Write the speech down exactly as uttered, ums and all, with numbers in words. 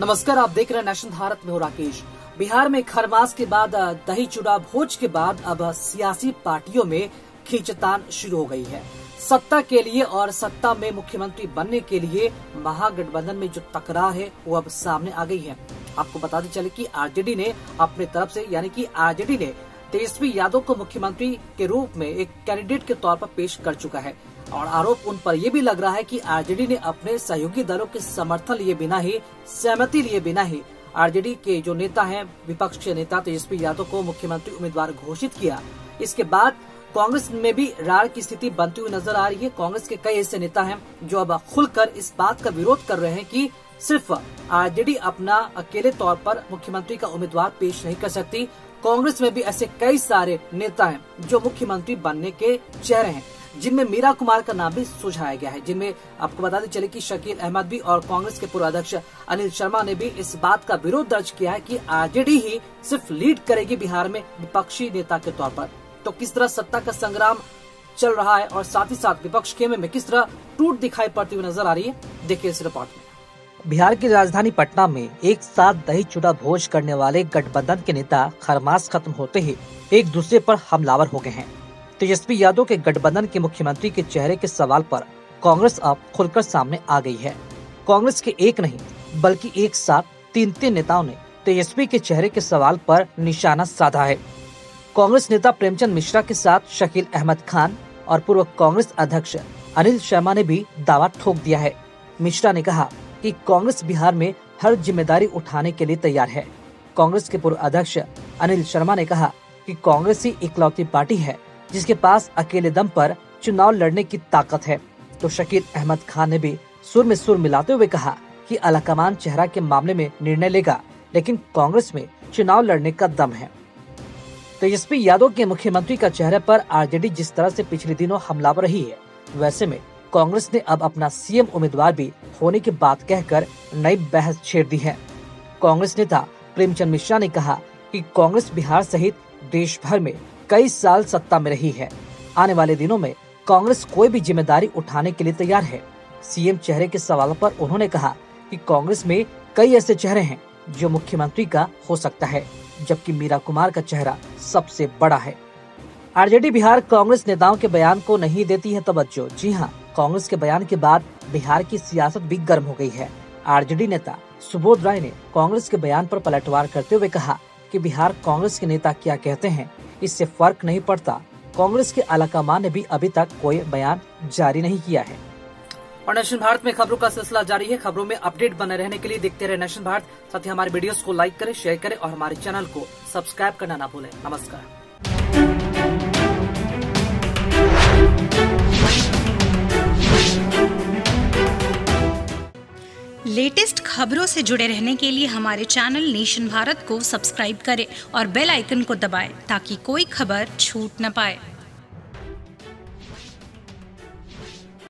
नमस्कार, आप देख रहे हैं नेशनल भारत में हूं राकेश। बिहार में खरमास के बाद दही चूड़ा भोज के बाद अब सियासी पार्टियों में खींचतान शुरू हो गई है। सत्ता के लिए और सत्ता में मुख्यमंत्री बनने के लिए महागठबंधन में जो टकराव है वो अब सामने आ गई है। आपको बताते चले कि आरजेडी ने अपने तरफ से यानी कि आरजेडी ने तेजस्वी यादव को मुख्यमंत्री के रूप में एक कैंडिडेट के तौर पर पेश कर चुका है और आरोप उन पर यह भी लग रहा है कि आरजेडी ने अपने सहयोगी दलों के समर्थन लिए बिना ही सहमति लिए बिना ही आरजेडी के जो नेता हैं, विपक्ष के नेता तेजस्वी यादव को मुख्यमंत्री उम्मीदवार घोषित किया। इसके बाद कांग्रेस में भी रार की स्थिति बनती हुई नजर आ रही है। कांग्रेस के कई ऐसे नेता हैं जो अब खुलकर इस बात का विरोध कर रहे हैं कि सिर्फ आरजेडी अपना अकेले तौर पर मुख्यमंत्री का उम्मीदवार पेश नहीं कर सकती। कांग्रेस में भी ऐसे कई सारे नेता हैं जो मुख्यमंत्री बनने के चेहरे हैं, जिनमें मीरा कुमार का नाम भी सुझाया गया है, जिनमें आपको बताते चले कि शकील अहमद भी और कांग्रेस के पूर्व अध्यक्ष अनिल शर्मा ने भी इस बात का विरोध दर्ज किया है कि आरजेडी ही सिर्फ लीड करेगी बिहार में विपक्षी नेता के तौर पर। तो किस तरह सत्ता का संग्राम चल रहा है और साथ ही साथ विपक्ष खेमे में किस तरह टूट दिखाई पड़ती हुई नजर आ रही है, देखिए इस रिपोर्ट में। बिहार की राजधानी पटना में एक साथ दही चूड़ा भोज करने वाले गठबंधन के नेता खरमास खत्म होते ही एक दूसरे पर हमलावर हो गए हैं। तेजस्वी यादव के गठबंधन के मुख्यमंत्री के चेहरे के सवाल पर कांग्रेस अब खुलकर सामने आ गई है। कांग्रेस के एक नहीं बल्कि एक साथ तीन तीन नेताओं ने तेजस्वी के चेहरे के सवाल पर निशाना साधा है। कांग्रेस नेता प्रेमचंद मिश्रा के साथ शकील अहमद खान और पूर्व कांग्रेस अध्यक्ष अनिल शर्मा ने भी दावा ठोक दिया है। मिश्रा ने कहा कि कांग्रेस बिहार में हर जिम्मेदारी उठाने के लिए तैयार है। कांग्रेस के पूर्व अध्यक्ष अनिल शर्मा ने कहा कि कांग्रेस ही इकलौती पार्टी है जिसके पास अकेले दम पर चुनाव लड़ने की ताकत है। तो शकील अहमद खान ने भी सुर में सुर मिलाते हुए कहा कि आलाकमान चेहरा के मामले में निर्णय लेगा, लेकिन कांग्रेस में चुनाव लड़ने का दम है। तेजस्वी यादव के मुख्यमंत्री का चेहरे पर आरजेडी जिस तरह से पिछले दिनों हमलावर रही है, वैसे में कांग्रेस ने अब अपना सीएम उम्मीदवार भी होने की बात कहकर नई बहस छेड़ दी है। कांग्रेस नेता प्रेमचंद मिश्रा ने कहा कि कांग्रेस बिहार सहित देश भर में कई साल सत्ता में रही है। आने वाले दिनों में कांग्रेस कोई भी जिम्मेदारी उठाने के लिए तैयार है। सीएम चेहरे के सवालों पर उन्होंने कहा कि कांग्रेस में कई ऐसे चेहरे हैं जो मुख्यमंत्री का हो सकता है, जबकि मीरा कुमार का चेहरा सबसे बड़ा है। आरजेडी बिहार कांग्रेस नेताओं के बयान को नहीं देती है तवज्जो। जी हाँ, कांग्रेस के बयान के बाद बिहार की सियासत भी गर्म हो गई है। आरजेडी नेता सुबोध राय ने कांग्रेस के बयान पर पलटवार करते हुए कहा कि बिहार कांग्रेस के नेता क्या कहते हैं इससे फर्क नहीं पड़ता। कांग्रेस के आलाकमान ने भी अभी तक कोई बयान जारी नहीं किया है। और नेशनल भारत में खबरों का सिलसिला जारी है। खबरों में अपडेट बने रहने के लिए देखते रहे नेशनल भारत। साथ ही हमारे वीडियोस को लाइक करें, शेयर करें और हमारे चैनल को सब्सक्राइब करना ना भूलें। नमस्कार। लेटेस्ट खबरों से जुड़े रहने के लिए हमारे चैनल नेशन भारत को सब्सक्राइब करें और बेल आइकन को दबाएं ताकि कोई खबर छूट न पाए।